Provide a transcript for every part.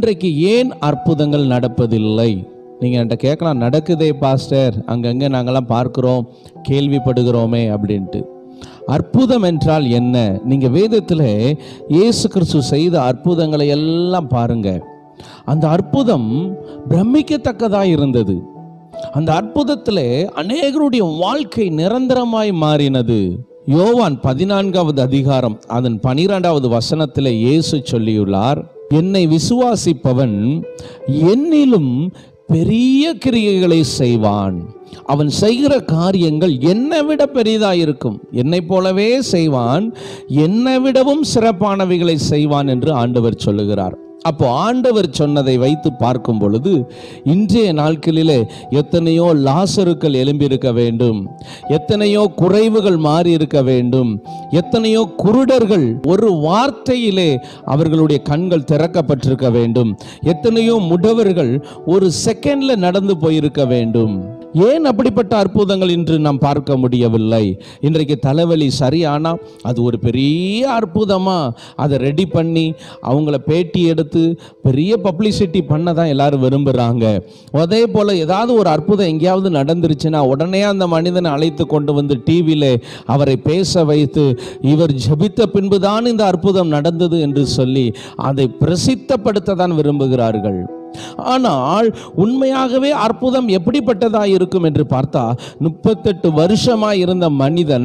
இன்றைக்கு ஏன் அற்புதங்கள் நடப்பதில்லை? நீங்கள் என்கிட்ட கேட்கலாம், நடக்குதே பாஸ்டர், அங்கங்கே நாங்கள்லாம் பார்க்குறோம், கேள்விப்படுகிறோமே அப்படின்ட்டு. அற்புதம் என்றால் என்ன? நீங்கள் வேதத்தில் இயேசு கிறிஸ்து செய்த அற்புதங்களை எல்லாம் பாருங்க. அந்த அற்புதம் பிரமிக்கத்தக்கதாக இருந்தது. அந்த அற்புதத்தில் அநேகருடைய வாழ்க்கை நிரந்தரமாய் மாறினது. யோவான் 14வது அதிகாரம் அதன் 12வது வசனத்தில் இயேசு சொல்லியுள்ளார், என்னை விசுவாசிப்பவன் என்னிலும் பெரிய கிரியைகளை செய்வான். அவன் செய்கிற காரியங்கள் என்னை விட பெரிதாக இருக்கும். என்னை போலவே செய்வான், என்னை விடவும் சிறப்பானவைகளை செய்வான் என்று ஆண்டவர் சொல்லுகிறார். அப்போ ஆண்டவர் சொன்னதை வைத்து பார்க்கும் பொழுது இன்றைய நாட்களிலே எத்தனையோ லாசருக்கள் எழும்பியிருக்க வேண்டும், எத்தனையோ குறைவுகள் மாறி இருக்க வேண்டும், எத்தனையோ குருடர்கள் ஒரு வார்த்தையிலே அவர்களுடைய கண்கள் திறக்கப்பட்டிருக்க வேண்டும், எத்தனையோ முடவர்கள் ஒரு செகண்ட்ல நடந்து போயிருக்க வேண்டும். ஏன் அப்படிப்பட்ட அற்புதங்கள் இன்று நாம் பார்க்க முடியவில்லை? இன்றைக்கு தலைவலி சரியானா அது ஒரு பெரிய அற்புதமா அதை ரெடி பண்ணி அவங்கள பேட்டி எடுத்து பெரிய பப்ளிசிட்டி பண்ண தான் எல்லாரும் விரும்புகிறாங்க. அதே போல் ஏதாவது ஒரு அற்புதம் எங்கேயாவது நடந்துருச்சுன்னா உடனே அந்த மனிதனை அழைத்து கொண்டு வந்து டிவியில் அவரை பேச வைத்து இவர் ஜெபித்த பின்புதான் இந்த அற்புதம் நடந்தது என்று சொல்லி அதை பிரசித்தப்படுத்த தான் விரும்புகிறார்கள். ஆனால் உண்மையாகவே அற்புதம் எப்படிப்பட்டதாக இருக்கும் என்று பார்த்தா 38 வருஷமாக இருந்த மனிதன்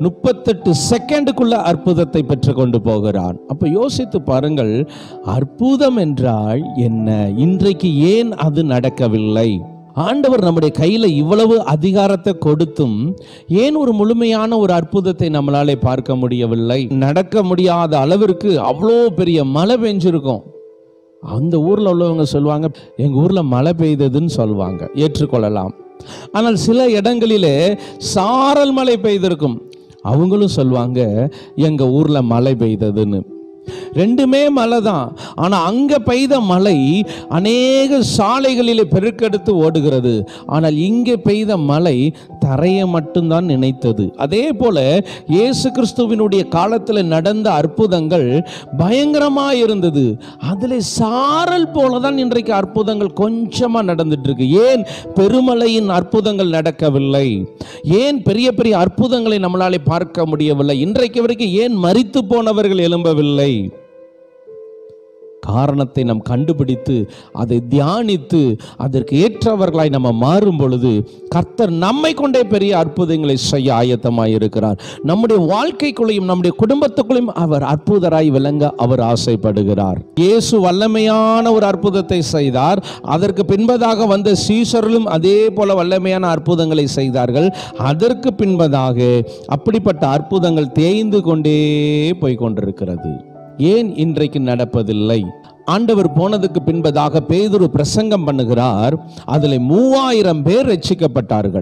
38 செகண்டுக்குள்ள அற்புதத்தை பெற்று கொண்டு போகிறான். அப்ப யோசித்து பாருங்கள், அற்புதம் என்றால் என்ன? இன்றைக்கு ஏன் அது நடக்கவில்லை? ஆண்டவர் நம்முடைய கையில் இவ்வளவு அதிகாரத்தை கொடுத்தும் ஏன் ஒரு முழுமையான ஒரு அற்புதத்தை நம்மளாலே பார்க்க முடியவில்லை? நடக்க முடியாத அளவிற்கு அவ்வளோ பெரிய மழை பெஞ்சிருக்கும். அந்த ஊரில் உள்ளவங்க சொல்லுவாங்க, எங்கள் ஊரில் மழை பெய்ததுன்னு சொல்லுவாங்க, ஏற்றுக்கொள்ளலாம். ஆனால் சில இடங்களிலே சாரல் மழை பெய்திருக்கும், அவங்களும் சொல்லுவாங்க எங்கள் ஊரில் மழை பெய்ததுன்னு. ரெண்டுமே மழை தான். ஆனால் அங்கே பெய்த மழை அநேக சாலைகளிலே பெருக்கெடுத்து ஓடுகிறது. ஆனால் இங்கே பெய்த மழை தரையை மட்டும்தான் நினைத்தது. அதே போல இயேசு கிறிஸ்துவினுடைய காலத்தில் நடந்த அற்புதங்கள் பயங்கரமாக இருந்தது. அதில் சாரல் போல தான் இன்றைக்கு அற்புதங்கள் கொஞ்சமாக நடந்துட்டு இருக்கு. ஏன் பெருமழையின் அற்புதங்கள் நடக்கவில்லை? ஏன் பெரிய பெரிய அற்புதங்களை நம்மளாலே பார்க்க முடியவில்லை? இன்றைக்கு வரைக்கும் ஏன் மரித்து போனவர்கள் எழும்பவில்லை? காரணத்தை நாம் கண்டுபிடித்து அதை தியானித்து அதற்கு ஏற்றவர்களாய் நம்ம மாறும் பொழுது கர்த்தர் நம்மை கொண்டே பெரிய அற்புதங்களை செய்ய ஆயத்தமாய் இருக்கிறார். நம்முடைய வாழ்க்கைக்குள்ளையும் நம்முடைய குடும்பத்துக்குள்ளையும் அவர் அற்புதராய் விளங்க அவர் ஆசைப்படுகிறார். இயேசு வல்லமையான ஒரு அற்புதத்தை செய்தார். அதற்கு பின்பதாக வந்த சீஷர்களும் அதே போல வல்லமையான அற்புதங்களை செய்தார்கள். அதற்கு பின்பதாக அப்படிப்பட்ட அற்புதங்கள் தேய்ந்து கொண்டே போய் கொண்டிருக்கிறது. ஏன் இன்றைக்கு நடப்பதில்லை? ஆண்டவர் போனதுக்கு பின்பதாக பேதுரு பிரசங்கம் பண்ணுகிறார். அதில் 3000 பேர் ரட்சிக்கப்பட்டார்கள்.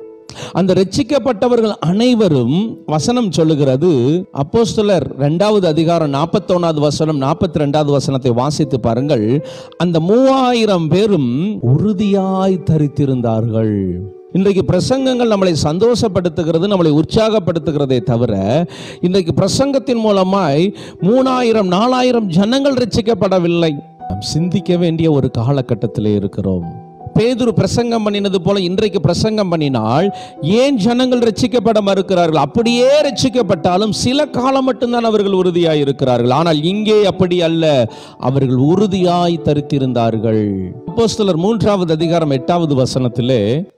அந்த ரட்சிக்கப்பட்டவர்கள் அனைவரும் வசனம் சொல்லுகிறது, அப்போஸ்தலர் 2வது அதிகாரம் 41வது வசனம் 42வது வசனத்தை வாசித்து பாருங்கள். அந்த 3000 பேரும் உறுதியாய் தரித்திருந்தார்கள். இன்றைக்கு பிரசங்கங்கள் நம்மளை சந்தோஷப்படுத்துகிறது, நம்மளை உற்சாகப்படுத்துகிறதே தவிர இன்றைக்கு பிரசங்கத்தின் மூலமாய் 3000 4000 ஜனங்கள் ரட்சிக்கப்படவில்லை. நாம் சிந்திக்க வேண்டிய ஒரு காலகட்டத்தில் இருக்கிறோம். பேதுரு பிரசங்கம் பண்ணினது போல இன்றைக்கு பிரசங்கம் பண்ணினால் ஏன் ஜனங்கள் ரட்சிக்கப்பட மறுக்கிறார்கள்? அப்படியே ரட்சிக்கப்பட்டாலும் சில காலம் மட்டும்தான் அவர்கள் உறுதியாய் இருக்கிறார்கள். ஆனால் இங்கே அப்படி அல்ல, அவர்கள் உறுதியாய் தரித்திருந்தார்கள். அப்போஸ்தலர் 3வது அதிகாரம் 8வது வசனத்திலே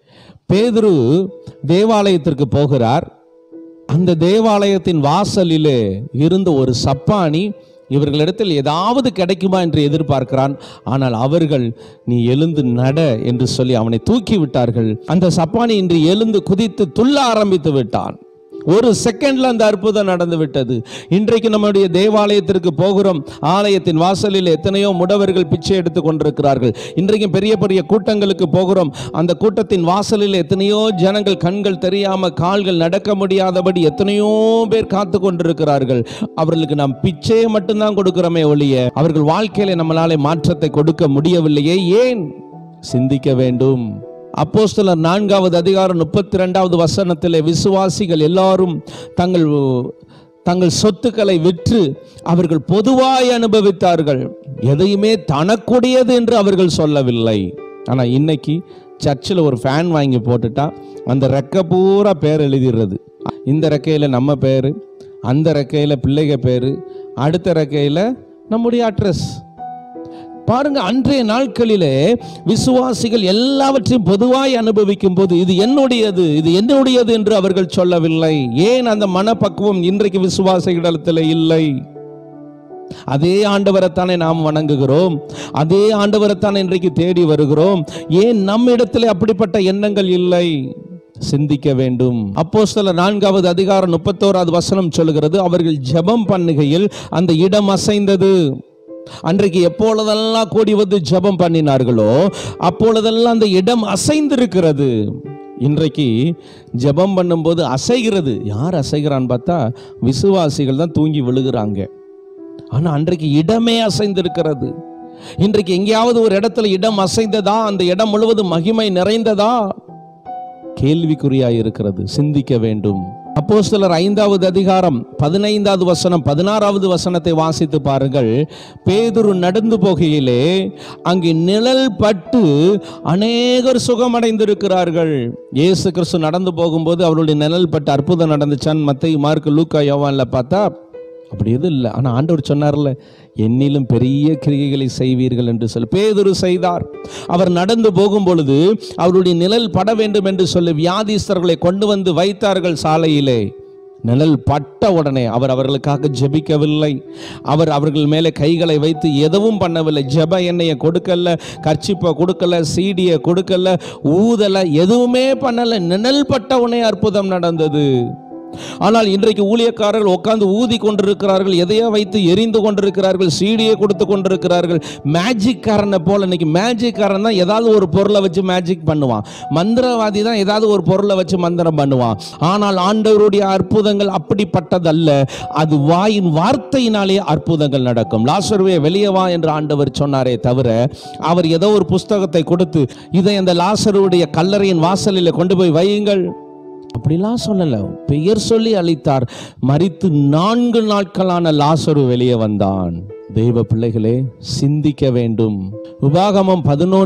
பேதுரு தேவாலயத்திற்கு போகிறார். அந்த தேவாலயத்தின் வாசலிலே இருந்த ஒரு சப்பானி இவர்களிடத்தில் ஏதாவது கிடைக்குமா என்று எதிர்பார்க்கிறான். ஆனால் அவர்கள் நீ எழுந்து நட என்று சொல்லி அவனை தூக்கி விட்டார்கள். அந்த சப்பானி இன்று எழுந்து குதித்து துள்ள ஆரம்பித்து விட்டான். ஒரு செகண்ட்ல அந்த அற்புதம் நடந்து விட்டது. இன்றைக்கு நம்முடைய தேவாலயத்திற்கு போகிறோம். ஆலயத்தின் வாசலில் எத்தனையோ முடவர்கள் பிச்சை எடுத்து கொண்டிருக்கிறார்கள். இன்றைக்கு பெரிய பெரிய கூட்டங்களுக்கு போகிறோம். அந்த கூட்டத்தின் வாசலில் எத்தனையோ ஜனங்கள் கண்கள் தெரியாம கால்கள் நடக்க முடியாதபடி எத்தனையோ பேர் காத்து கொண்டிருக்கிறார்கள். அவர்களுக்கு நாம் பிச்சையை மட்டும்தான் கொடுக்கிறோமே ஒழிய அவர்கள் வாழ்க்கையில நம்மளாலே மாற்றத்தை கொடுக்க முடியவில்லையே. ஏன்? சிந்திக்க வேண்டும். அப்போஸ்தலர் 4வது அதிகாரம் 32வது வசனத்திலே விசுவாசிகள் எல்லாரும் தங்கள் சொத்துக்களை விற்று அவர்கள் பொதுவாய் அனுபவித்தார்கள். எதையுமே தனக்குடையது என்று அவர்கள் சொல்லவில்லை. ஆனால் இன்னைக்கு சர்ச்சில் ஒரு ஃபேன் வாங்கி போட்டுட்டா அந்த ரெக்கை பூரா பேர் எழுதிடுறது. இந்த ரெக்கையில் நம்ம பேர், அந்த ரெக்கையில் பிள்ளைக பேர், அடுத்த ரெக்கையில் நம்முடைய அட்ரஸ். பாருங்க, அன்றைய நாட்களிலே விசுவாசிகள் எல்லாவற்றையும் பொதுவாய் அனுபவிக்கும் போது இது என்னுடையது, இது என்னுடையது என்று அவர்கள் சொல்லவில்லை. ஏன் அந்த மனப்பக்குவம் இன்றைக்கு விசுவாசிகளிடத்தில் இல்லை? அதே ஆண்டவரைத்தானே நாம் வணங்குகிறோம், அதே ஆண்டவரைத்தானே இன்றைக்கு தேடி வருகிறோம். ஏன் நம்மிடத்தில் அப்படிப்பட்ட எண்ணங்கள் இல்லை? சிந்திக்க வேண்டும். அப்போஸ்தலர் 4வது அதிகாரம் 31வது வசனம் சொல்லுகிறது, அவர்கள் ஜெபம் பண்ணுகையில் அந்த இடம் அசைந்தது. அன்றைக்கு எப்பொழுதெல்லாம் கூடி வந்து ஜெபம் பண்ணினார்களோ அப்பொழுதெல்லாம் அந்த இடம் அசைந்திருக்கிறது. இன்றைக்கு ஜெபம் பண்ணும்போது அசைகிறது. யார் அசைகிறான்னு பார்த்தா விசுவாசிகள் தான் தூங்கி விழுகிறாங்க. ஆனா அன்றைக்கு இடமே அசைந்திருக்கிறது. இன்றைக்கு எங்கேயாவது ஒரு இடத்துல இடம் அசைந்ததா? அந்த இடம் முழுவதும் மகிமை நிறைந்ததா? கேள்விக்குறியாய் இருக்கிறது. சிந்திக்க வேண்டும். அப்போஸ்தலர் 5வது அதிகாரம் 15வது வசனம் 16வது வசனத்தை வாசித்து பாருங்கள். பேதுரு நடந்து போகையிலே அங்கே நிழல் பட்டு அநேகர் சுகமடைந்திருக்கிறார்கள். இயேசு கிறிஸ்து நடந்து போகும்போது அவருடைய நிழல் பட்டு அற்புதம் நடந்துச்சான்னு மத்தேயு, மார்க்கு, லூக்கா, யோவான்ல பார்த்தா அப்படி எதுவும் இல்லை. ஆனால் ஆண்டவர் சொன்னார்ல, என்னிலும் பெரிய கிரியைகளை செய்வீர்கள் என்று சொல்லி பேதுரு செய்தார். அவர் நடந்து போகும் பொழுது அவருடைய நிழல் பட வேண்டும் என்று சொல்லி வியாதிஸ்தர்களை கொண்டு வந்து வைத்தார்கள் சாலையிலே. நிழல் பட்ட உடனே அவர் அவர்களுக்காக ஜெபிக்கவில்லை. அவர் அவர்கள் மேலே கைகளை வைத்து எதுவும் பண்ணவில்லை. ஜெப எண்ணெயை கொடுக்கல, கர்ச்சிப்பை கொடுக்கல, சீடியை கொடுக்கல, ஊதலை, எதுவுமே பண்ணல. நிழல் பட்ட உடனே அற்புதம் நடந்தது. ஆனால் இன்றைக்கு ஊழியக்காரர்கள் உட்கார்ந்து ஊதி கொண்டிருக்கிறார்கள், எதையோ வைத்து எரிந்து கொண்டிருக்கிறார்கள், சீடியை கொடுத்து கொண்டிருக்கிறார்கள். மேஜிக் காரனை போல. இன்னைக்கு மேஜிக் காரன் தான் ஏதாவது ஒரு பொருளை வச்சு மேஜிக் பண்ணுவான், மந்திரவாதி தான் ஏதாவது ஒரு பொருளை வச்சு மந்திரம் பண்ணுவான். ஆனால் ஆண்டவருடைய அற்புதங்கள் அப்படிப்பட்டதல்ல. அது வாயின் வார்த்தையினாலே அற்புதங்கள் நடக்கும். லாசருவே வெளியே வா என்று ஆண்டவர் சொன்னாரே தவிர அவர் ஏதோ ஒரு புஸ்தகத்தை கொடுத்து இதை அந்த லாசருடைய கல்லறையின் வாசலில் கொண்டு போய் வையுங்கள் அப்படிலாம் சொல்லல. பெயர் சொல்லி அழைத்தார். மரித்து 4 நாட்களான லாசரு வெளியே வந்தான். தெய்வ பிள்ளைகளே, சிந்திக்க வேண்டும். உபாகமம்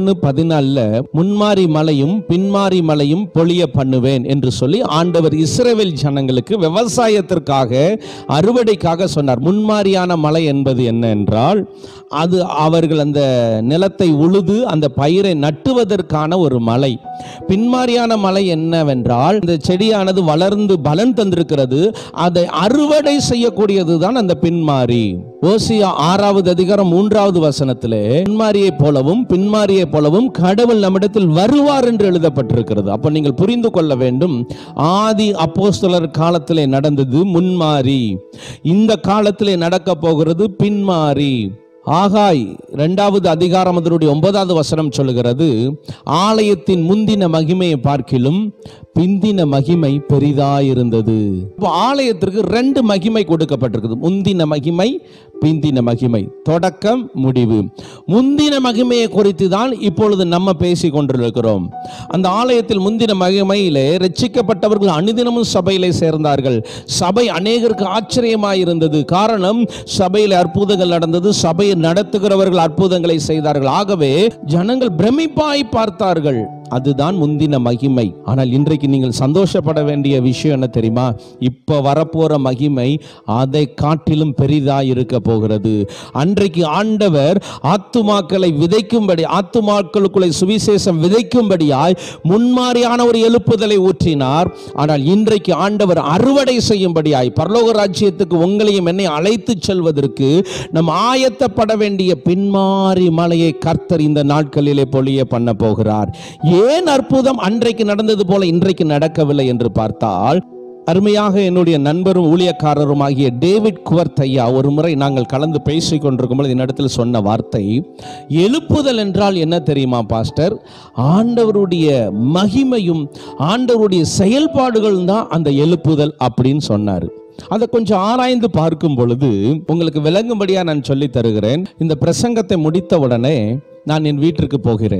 11:14 முன்மாறி மலையும் பின்மாறி மலையும் பொழிய பண்ணுவேன் என்று சொல்லி ஆண்டவர் இஸ்ரவேல் ஜனங்களுக்கு விவசாயத்திற்காக அறுவடைக்காக சொன்னார். முன்மாரியான மலை என்பது என்ன என்றால், அது அவர்கள் அந்த நிலத்தை உழுது அந்த பயிரை நட்டுவதற்கான ஒரு மலை. பின்மாரியான மலை என்னவென்றால், இந்த செடியானது வளர்ந்து பலன் தந்திருக்கிறது, அதை அறுவடை செய்யக்கூடியதுதான் அந்த பின்மாரி. ஓசியா 6வது அதிகாரம் 3வது வசனத்திலே முன்மாரியை போலவும் பின்மாரியை போலவும் கடவுள் நம்மிடத்தில் வருவார் என்று எழுதப்பட்டிருக்கிறது. அப்ப நீங்கள் புரிந்து கொள்ள வேண்டும், ஆதி அப்போஸ்தலர் காலத்திலே நடந்தது முன்மாரி, இந்த காலத்திலே நடக்க போகிறது பின்மாரி. ஆகாய் 2வது அதிகாரம் அதனுடைய 9வது வசனம் சொல்லுகிறது, ஆலயத்தின் முந்தின மகிமையை பார்க்கிலும் பிந்தின மகிமை பெரிதாயிருந்தது. ஆலயத்திற்கு 2 மகிமை கொடுக்கப்பட்டிருக்குது. முந்தின மகிமை, பிந்தின மகிமை, தொடக்கம் முடிவு. முந்தின மகிமையை குறித்து தான் இப்பொழுது நம்ம பேசி கொண்டிருக்கிறோம். அந்த ஆலயத்தில் முந்தின மகிமையிலே ரட்சிக்கப்பட்டவர்கள் அனுதினமும் சபையிலே சேர்ந்தார்கள். சபை அநேகருக்கு ஆச்சரியமாயிருந்தது. காரணம், சபையில் அற்புதங்கள் நடந்தது, சபையை நடத்துகிறவர்கள் அற்புதங்களை செய்தார்கள். ஆகவே ஜனங்கள் பிரமிப்பாய் பார்த்தார்கள். அதுதான் முந்தின மகிமை. ஆனால் இன்றைக்கு நீங்கள் சந்தோஷப்பட வேண்டிய விஷயம் என்ன தெரியுமா? இப்ப வரப்போற மகிமை அதை காட்டிலும் பெரிதாய் இருக்க போகிறது. அன்றைக்கு ஆண்டவர் ஆத்துமாக்களை விதைக்கும்படி, ஆத்துமாக்களுக்குள்ளே சுவிசேஷம் விதைக்கும்படியாய் முன்மாரியான ஒரு எழுப்புதலை ஊற்றினார். ஆனால் இன்றைக்கு ஆண்டவர் அறுவடை செய்யும்படியாய் பரலோக ராஜ்யத்துக்கு உங்களையும் என்னை அழைத்து செல்வதற்கு நம் ஆயத்தப்பட வேண்டிய பின்மாரி மலையை கர்த்தர் இந்த நாட்களிலே பொழிய பண்ண போகிறார். ஏன் அற்புதம் அன்றைக்கு நடந்தது போல இன்றைக்கு நடக்கவில்லை என்று பார்த்தால், அருமையாக என்னுடைய நண்பரும் ஊழியக்காரரும் ஆகிய டேவிட் குவர்த் ஐயா ஒரு முறை நாங்கள் கலந்து பேசிக் கொண்டிருக்கும் போது என்னிடத்தில் சொன்ன வார்த்தை, எழுப்புதல் என்றால் என்ன தெரியுமா பாஸ்டர்? ஆண்டவருடைய மகிமையும் ஆண்டவருடைய செயல்பாடுகள் தான் அந்த எழுப்புதல் அப்படின்னு சொன்னார். அதை கொஞ்சம் ஆராய்ந்து பார்க்கும் பொழுது உங்களுக்கு விளங்கும்படியா நான் சொல்லி தருகிறேன். இந்த பிரசங்கத்தை முடித்த உடனே நான் என் வீட்டிற்கு போகிறேன்.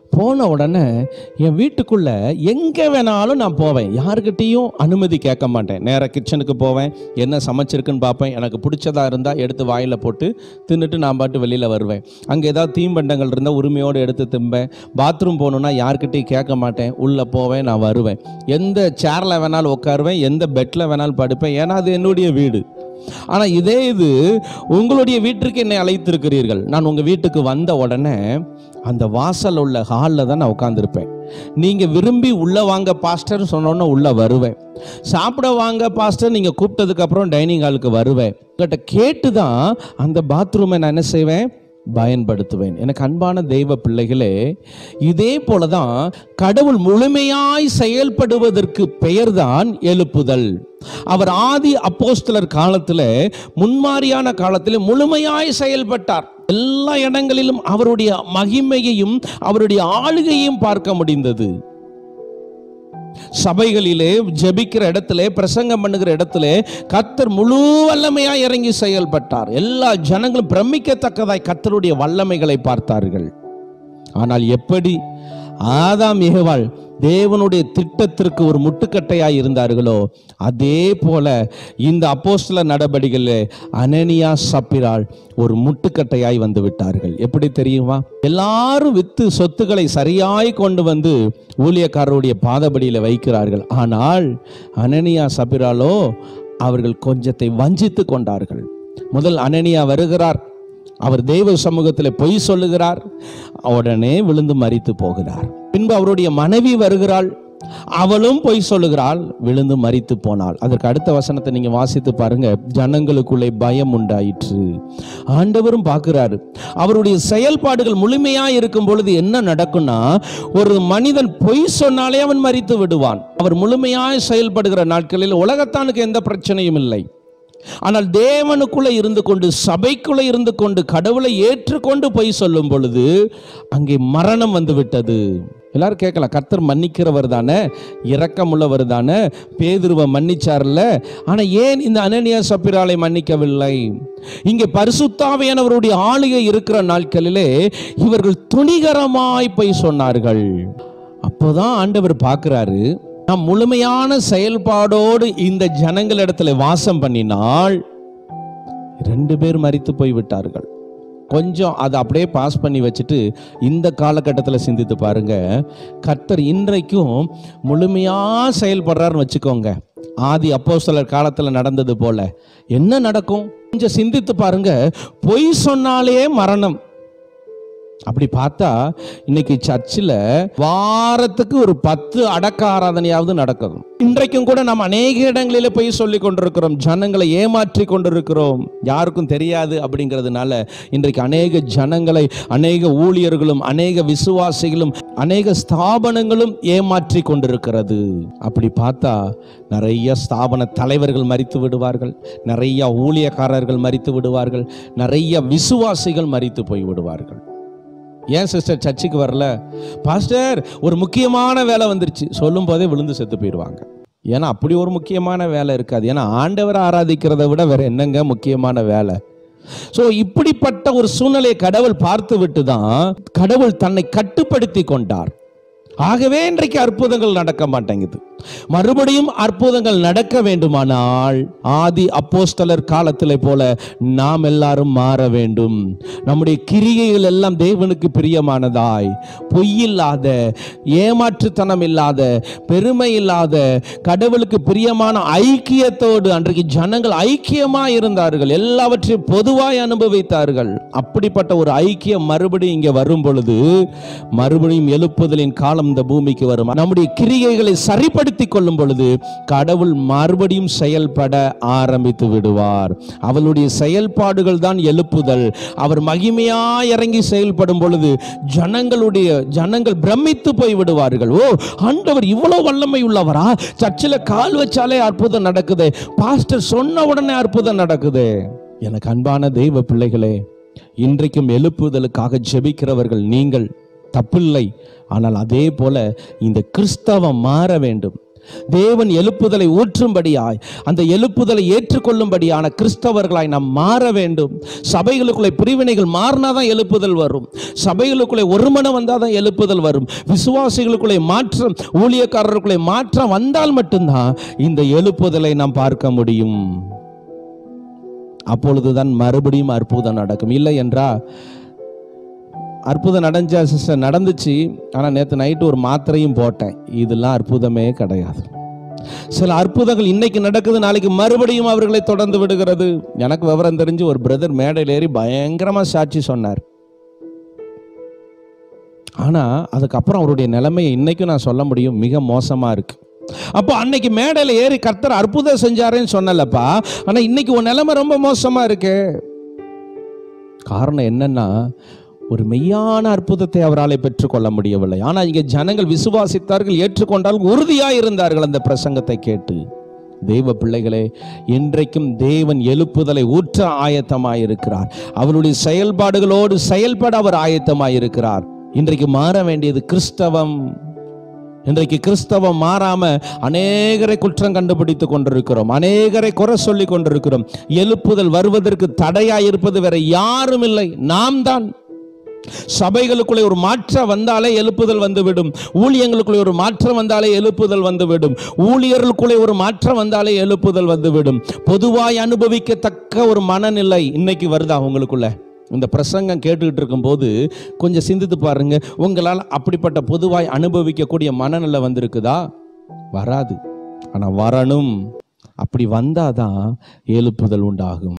போன உடனே என் வீட்டுக்குள்ளே எங்கே வேணாலும் நான் போவேன், யாருக்கிட்டேயும் அனுமதி கேட்க மாட்டேன். நேராக கிச்சனுக்கு போவேன், என்ன சமைச்சிருக்குன்னு பார்ப்பேன், எனக்கு பிடிச்சதாக இருந்தால் எடுத்து வாயில் போட்டு தின்னுட்டு நான் பாட்டு வெளியில் வருவேன். அங்கே ஏதாவது தீம்பண்டங்கள் இருந்தால் உரிமையோடு எடுத்து திம்பேன். பாத்ரூம் போகணுன்னா யார்கிட்டையும் கேட்க மாட்டேன், உள்ளே போவேன், நான் வருவேன். எந்த சேரில் வேணாலும் உட்காருவேன், எந்த பெட்டில் வேணாலும் படுப்பேன், ஏன்னா அது என்னுடைய வீடு. ஆனால் இதே இது உங்களுடைய வீட்டிற்கு என்னை அழைத்திருக்கிறீர்கள். நான் உங்கள் வீட்டுக்கு வந்த உடனே அந்த வாசல் உள்ள ஹாலில் தான் நான் உட்காந்துருப்பேன். நீங்கள் விரும்பி உள்ளே வாங்க பாஸ்டர் சொன்னோன்னே உள்ளே வருவேன். சாப்பிட வாங்க பாஸ்டர் நீங்கள் கூப்பிட்டதுக்கப்புறம் டைனிங் ஹாலுக்கு வருவேன். உங்கள்கிட்ட கேட்டு தான் அந்த பாத்ரூமை நான் என்ன செய்வேன், பயன்படுத்துவேன். எனக்கு அன்பான தெய்வ பிள்ளைகளே, இதே போல தான் கடவுள் முழுமையாய் செயல்படுவதற்கு பெயர்தான் எழுப்புதல். அவர் ஆதி அப்போஸ்தலர் காலத்தில், முன்மாரியான காலத்தில் முழுமையாய் செயல்பட்டார். எல்லா இடங்களிலும் அவருடைய மகிமையையும் அவருடைய ஆளுகையையும் பார்க்க முடிந்தது. சபைகளிலே, ஜெபிக்கிற இடத்துல, பிரசங்கம் பண்ணுகிற இடத்துல கர்த்தர் முழு வல்லமையாய் இறங்கி செயல்பட்டார். எல்லா ஜனங்களும் பிரமிக்கத்தக்கதாய் கர்த்தருடைய வல்லமைகளை பார்த்தார்கள். ஆனால் எப்படி ஆதாம் ஏவாள் தேவனுடைய திட்டத்திற்கு ஒரு முட்டுக்கட்டையாய் இருந்தார்களோ, அதே போல இந்த அப்போஸ்தலர் நடபடிகளில் அனனியா சப்பிராள் ஒரு முட்டுக்கட்டையாய் வந்து விட்டார்கள். எப்படி தெரியுமா? எல்லாரும் வித்து சொத்துக்களை சரியாய் கொண்டு வந்து ஊழியக்காரருடைய பாதபடியில் வைக்கிறார்கள். ஆனால் அனனியா சப்பிராளோ அவர்கள் கொஞ்சத்தை வஞ்சித்து கொண்டார்கள். முதல் அனனியா வருகிறார், அவர் தெய்வ சமூகத்தில் பொய் சொல்லுகிறார், உடனே விழுந்து மரித்து போகிறார். பின்பு அவருடைய மனைவி வருகிறாள், அவளும் பொய் சொல்லுகிறாள், விழுந்து மரித்து போனாள். அதற்கு அடுத்த வசனத்தை நீங்க வாசித்து பாருங்க. ஜனங்களுக்குள்ளே பயம் உண்டாயிற்று. ஆண்டவரும் பார்க்கிறாரு. அவருடைய செயல்பாடுகள் முழுமையா இருக்கும் பொழுது என்ன நடக்கும்னா, ஒரு மனிதன் பொய் சொன்னாலே அவன் மரித்து விடுவான். அவர் முழுமையாய் செயல்படுகிற நாட்களில் உலகத்தானுக்கு எந்த பிரச்சனையும் இல்லை. ஆனால் தேவனுக்குள்ள இருந்து கொண்டு, சபைக்குள்ள இருந்து கொண்டு, கடவுளை ஏற்றுக்கொண்டு பொய் சொல்லும் பொழுது அங்கே மரணம் வந்து விட்டது. எல்லாரும் கேட்கலாம், கர்த்தர் மன்னிக்கிறவர் தானே, இரக்கமுள்ளவர் தானே, பேதுருவை மன்னிச்சார்ல, ஆனால் ஏன் இந்த அனனியா சப்பிராளை மன்னிக்கவில்லை? இங்கே பரிசுத்தாவியானவருடைய ஆளுகை இருக்கிற நாட்களிலே இவர்கள் துணிகரமாய் பொய் சொன்னார்கள். அப்போதான் ஆண்டவர் பார்க்கிறாரு, நாம் முழுமையான செயல்பாடோடு இந்த ஜனங்களிடத்துல வாசம் பண்ணினால் 2 பேர் மரித்து போய் விட்டார்கள். கொஞ்சம் அதை அப்படியே பாஸ் பண்ணி வச்சுட்டு இந்த காலகட்டத்தில் சிந்தித்து பாருங்க. கர்த்தர் இன்றைக்கும் முழுமையா செயல்படுறாருன்னு வச்சுக்கோங்க. ஆதி அப்போஸ்தலர் காலத்தில் நடந்தது போல என்ன நடக்கும்? கொஞ்சம் சிந்தித்து பாருங்க. பொய் சொன்னாலே மரணம். அப்படி பார்த்தா இன்னைக்கு சர்ச்சில் வாரத்துக்கு ஒரு 10 அடக்க ஆராதனையாவது நடக்கும். இன்றைக்கும் கூட நாம் அநேக இடங்களில் போய் சொல்லி கொண்டிருக்கிறோம், ஜனங்களை ஏமாற்றி கொண்டிருக்கிறோம். யாருக்கும் தெரியாது அப்படிங்கிறதுனால இன்றைக்கு அநேக ஜனங்களை, அநேக ஊழியர்களும், அநேக விசுவாசிகளும், அநேக ஸ்தாபனங்களும் ஏமாற்றி கொண்டிருக்கிறது. அப்படி பார்த்தா நிறைய ஸ்தாபன தலைவர்கள் மரித்து விடுவார்கள், நிறைய ஊழியக்காரர்கள் மரித்து விடுவார்கள், நிறைய விசுவாசிகள் மரித்து போய் விடுவார்கள். ஏன் சிஸ்டர் சர்ச்சுக்கு வரல? பாஸ்டர் ஒரு முக்கியமான வேலை வந்துருச்சு சொல்லும் போதே விழுந்து செத்து போயிடுவாங்க. ஏன்னா அப்படி ஒரு முக்கியமான வேலை இருக்காது. ஏன்னா ஆண்டவரை ஆராதிக்கிறத விட வேற என்னங்க முக்கியமான வேலை? ஸோ இப்படிப்பட்ட ஒரு சூழ்நிலையை கடவுள் பார்த்து விட்டு தான் கடவுள் தன்னை கட்டுப்படுத்தி கொண்டார். ஆகவே இன்றைக்கு அற்புதங்கள் நடக்க மாட்டேங்குது. மறுபடியும் அற்புதங்கள் நடக்க வேண்டுமானால் ஆதி அப்போஸ்தலர் காலத்திலே போல நாம் எல்லாரும் மாற வேண்டும். நம்முடைய கிரியைகள் எல்லாம் தேவனுக்கு பிரியமானதாய், பொய்யில்லாத, ஏமாற்றுத்தனம் இல்லாத, பெருமை இல்லாத, கடவுளுக்கு பிரியமான ஐக்கியத்தோடு அன்றைக்கு ஜனங்கள் ஐக்கியமாய் இருந்தார்கள், எல்லாவற்றையும் பொதுவாய் அனுபவித்தார்கள். அப்படிப்பட்ட ஒரு ஐக்கியம் மறுபடியும் இங்கே வரும் பொழுது மறுபடியும் எழுப்புதலின் காலம் இந்த பூமிக்கு வரும். நம்முடைய கிரியைகளை சரிப்படுத்திக் கொள்ளும் பொழுது கடவுள் மறுபடியும் செயல்பட ஆரம்பித்து விடுவார். அவளுடைய செயல்பாடுகள் தான் எழுப்புதல். அவர் மகிமையாய் இறங்கி செயல்படும் பொழுது ஜனங்கள் பிரமித்து போய் விடுவார்கள். ஓ, ஆண்டவர் இவ்வளவு வல்லமை உள்ளவரா? சர்ச்சில் கால் வச்சாலே அற்புதம் நடக்குது, பாஸ்டர் சொன்ன உடனே அற்புதம் நடக்குது. எனக்கு அன்பான தெய்வ பிள்ளைகளே, இன்றைக்கும் எழுப்புதலுக்காக ஜெபிக்கிறவர்கள் நீங்கள், தப்பில்லை. ஆனால் அதே போல இந்த கிறிஸ்தவம் மாற வேண்டும். தேவன் எழுப்புதலை ஊற்றும்படியாய், அந்த எழுப்புதலை ஏற்றுக்கொள்ளும்படியான கிறிஸ்தவர்களாய் நாம் மாற வேண்டும். சபைகளுக்குள்ளே பிரிவினைகள் மாறினாதான் எழுப்புதல் வரும். சபைகளுக்குள்ளே ஒரு மனம் வந்தால் தான் எழுப்புதல் வரும். விசுவாசிகளுக்குள்ளே மாற்றம், ஊழியக்காரர்களுக்குள்ளே மாற்றம் வந்தால் மட்டும்தான் இந்த எழுப்புதலை நாம் பார்க்க முடியும். அப்பொழுதுதான் மறுபடியும் அற்புதம் நடக்கும். இல்லை என்றால், அற்புதம் நடந்துச்சா சிஸ்டர்? நடந்துச்சு, ஆனால் நேற்று நைட்டு ஒரு மாத்திரையும் போட்டேன், இதெல்லாம் அற்புதமே கிடையாது. சில அற்புதங்கள் இன்னைக்கு நடக்குது, நாளைக்கு மறுபடியும் அவர்களை தொடர்ந்து விடுகிறது. எனக்கு விவரம் தெரிஞ்சு ஒரு பிரதர் மேடையில் ஏறி பயங்கரமாக சாட்சி சொன்னார். ஆனால் அதுக்கப்புறம் அவருடைய நிலைமையை இன்னைக்கும் நான் சொல்ல முடியும், மிக மோசமாக இருக்கு. அப்போ அன்னைக்கு மேடையில் ஏறி கர்த்தர் அற்புதம் செஞ்சாரேன்னு சொன்னலப்பா, ஆனால் இன்னைக்கு ஒரு நிலைமை ரொம்ப மோசமாக இருக்கு. காரணம் என்னன்னா, ஒரு மெய்யான அற்புதத்தை அவரால் பெற்றுக்கொள்ள முடியவில்லை. ஆனால் இங்கே ஜனங்கள் விசுவாசித்தார்கள், ஏற்றுக்கொண்டார்கள், உறுதியாக இருந்தார்கள் அந்த பிரசங்கத்தை கேட்டு. தேவ பிள்ளைகளே, இன்றைக்கும் தேவன் எழுப்புதலை ஊற்ற ஆயத்தமாயிருக்கிறார். அவருடைய செயல்பாடுகளோடு செயல்பட அவர் ஆயத்தமாயிருக்கிறார். இன்றைக்கு மாற வேண்டியது கிறிஸ்தவம். இன்றைக்கு கிறிஸ்தவம் மாறாம அநேகரை குற்றம் கண்டுபிடித்து கொண்டிருக்கிறோம், அநேகரை குறை சொல்லி கொண்டிருக்கிறோம். எழுப்புதல் வருவதற்கு தடையாயிருப்பது வேற யாரும் இல்லை, நாம் தான். சபைகளுக்குள்ளே ஒரு மாற்றம் வந்தாலே எழுப்புதல் வந்துவிடும். ஊழியங்களுக்குள்ளே ஒரு மாற்றம் வந்தாலே எழுப்புதல் வந்துவிடும். ஊழியர்களுக்குள்ளே ஒரு மாற்றம் வந்தாலே எழுப்புதல் வந்துவிடும். பொதுவாய் அனுபவிக்கத்தக்க ஒரு மனநிலை இன்னைக்கு வருதா உங்களுக்குள்ள? இந்த பிரசங்கம் கேட்டுக்கிட்டு இருக்கும்போது கொஞ்சம் சிந்தித்து பாருங்க, உங்களால் அப்படிப்பட்ட பொதுவாய் அனுபவிக்கக்கூடிய மனநிலை வந்திருக்குதா? வராது. ஆனால் வரணும். அப்படி வந்தாதான் எழுப்புதல் உண்டாகும்.